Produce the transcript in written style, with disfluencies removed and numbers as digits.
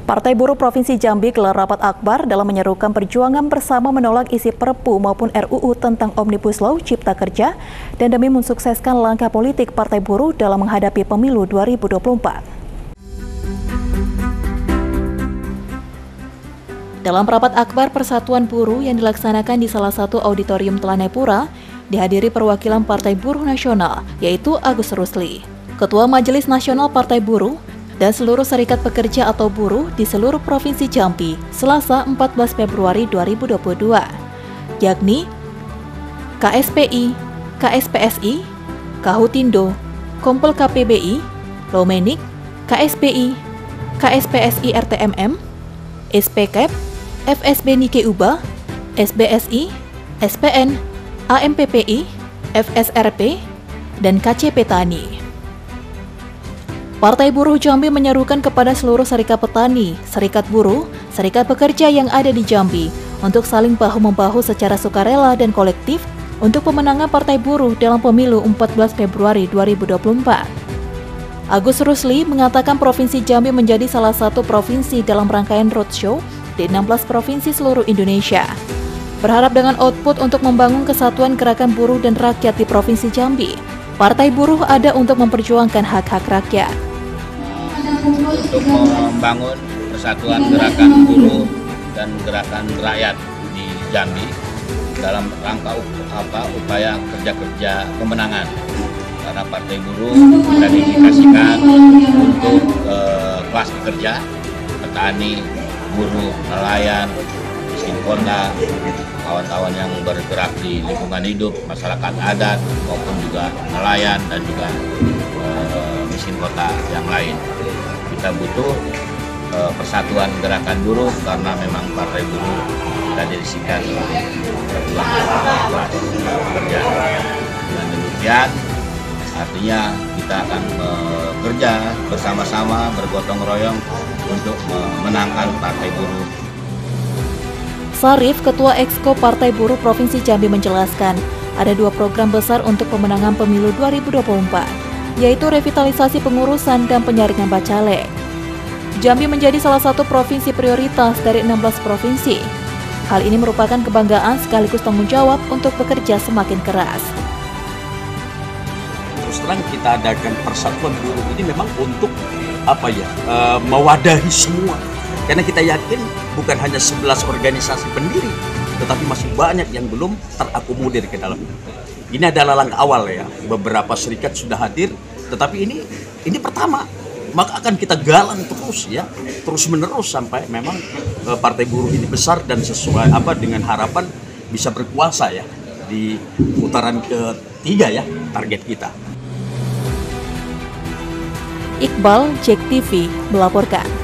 Partai Buruh Provinsi Jambi gelar rapat akbar dalam menyerukan perjuangan bersama menolak isi Perpu maupun RUU tentang Omnibus Law Cipta Kerja dan demi mensukseskan langkah politik Partai Buruh dalam menghadapi pemilu 2024. Dalam rapat akbar Persatuan Buruh yang dilaksanakan di salah satu auditorium Telanepura, dihadiri perwakilan Partai Buruh Nasional, yaitu Agus Rusli, Ketua Majelis Nasional Partai Buruh, dan seluruh serikat pekerja atau buruh di seluruh Provinsi Jambi, Selasa 14 Februari 2022, yakni KSPI, KSPSI, Kahutindo, Kompol KPBI, Lomenik, KSPI, KSPSI RTMM, SPKEP, FSB Nike Uba, SBSI, SPN, AMPPI, FSRP, dan KCP Tani. Partai Buruh Jambi menyerukan kepada seluruh serikat petani, serikat buruh, serikat pekerja yang ada di Jambi untuk saling bahu-membahu secara sukarela dan kolektif untuk pemenangan Partai Buruh dalam pemilu 14 Februari 2024. Agus Rusli mengatakan Provinsi Jambi menjadi salah satu provinsi dalam rangkaian roadshow di 16 provinsi seluruh Indonesia. Berharap dengan output untuk membangun kesatuan gerakan buruh dan rakyat di Provinsi Jambi, Partai Buruh ada untuk memperjuangkan hak-hak rakyat. Untuk membangun persatuan gerakan buruh dan gerakan rakyat di Jambi dalam rangka upaya kerja-kerja pemenangan, karena Partai Buruh kita dedikasikan untuk kelas pekerja, petani, buruh, nelayan, miskin kota, kawan-kawan yang bergerak di lingkungan hidup, masyarakat adat maupun juga nelayan dan juga miskin kota yang lain. Kita butuh persatuan gerakan buruh karena memang Partai Buruh kita dedikasikan perjuangan kelas pekerja. Dan demikian artinya kita akan bekerja bersama-sama, bergotong royong untuk memenangkan Partai Buruh. Sarif, Ketua Exco Partai Buruh Provinsi Jambi menjelaskan, ada dua program besar untuk pemenangan pemilu 2024. Yaitu revitalisasi pengurusan dan penyaringan bacalek. Jambi menjadi salah satu provinsi prioritas dari 16 provinsi. Hal ini merupakan kebanggaan sekaligus tanggung jawab untuk bekerja semakin keras. Terus terang kita adakan persatuan buruh ini memang untuk mewadahi semua. Karena kita yakin bukan hanya 11 organisasi pendiri, tetapi masih banyak yang belum terakomodir ke dalam. Ini adalah langkah awal ya. Beberapa serikat sudah hadir, tetapi ini pertama. Maka akan kita galang terus ya, terus menerus sampai memang Partai Buruh ini besar dan sesuai dengan harapan bisa berkuasa ya di putaran ketiga ya, target kita. Iqbal, JEK TV melaporkan.